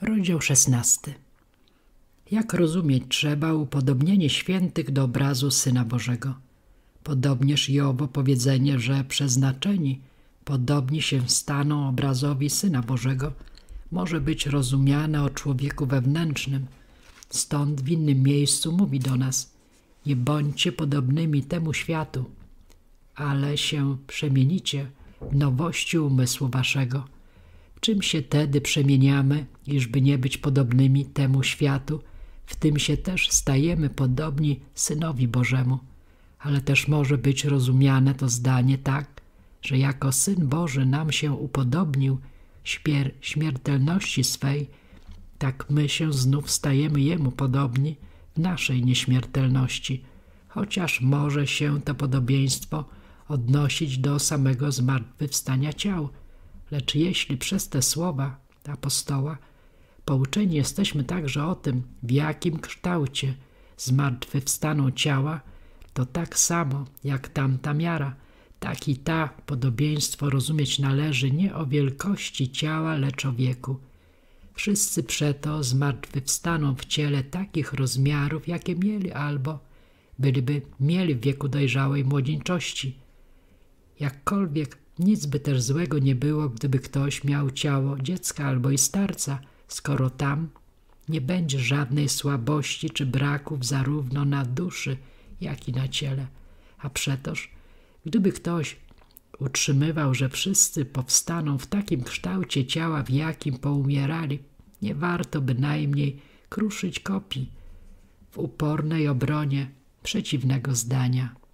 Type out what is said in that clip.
Rozdział 16. Jak rozumieć trzeba upodobnienie świętych do obrazu Syna Bożego? Podobnież i owo powiedzenie, że przeznaczeni podobni się staną obrazowi Syna Bożego, może być rozumiane o człowieku wewnętrznym. Stąd w innym miejscu mówi do nas: nie bądźcie podobnymi temu światu, ale się przemienicie w nowości umysłu waszego. Czym się tedy przemieniamy, iżby nie być podobnymi temu światu, w tym się też stajemy podobni Synowi Bożemu. Ale też może być rozumiane to zdanie tak, że jako Syn Boży nam się upodobnił śmiertelności swej, tak my się znów stajemy Jemu podobni w naszej nieśmiertelności, chociaż może się to podobieństwo odnosić do samego zmartwychwstania ciał. Lecz jeśli przez te słowa apostoła pouczeni jesteśmy także o tym, w jakim kształcie zmartwychwstaną ciała, to tak samo jak tamta miara, tak i ta podobieństwo rozumieć należy nie o wielkości ciała, lecz o wieku. Wszyscy przeto zmartwychwstaną w ciele takich rozmiarów, jakie mieli albo byliby mieli w wieku dojrzałej młodzieńczości. Jakkolwiek nic by też złego nie było, gdyby ktoś miał ciało dziecka albo i starca, skoro tam nie będzie żadnej słabości czy braków zarówno na duszy, jak i na ciele. A przetoż, gdyby ktoś utrzymywał, że wszyscy powstaną w takim kształcie ciała, w jakim poumierali, nie warto bynajmniej kruszyć kopii w upornej obronie przeciwnego zdania.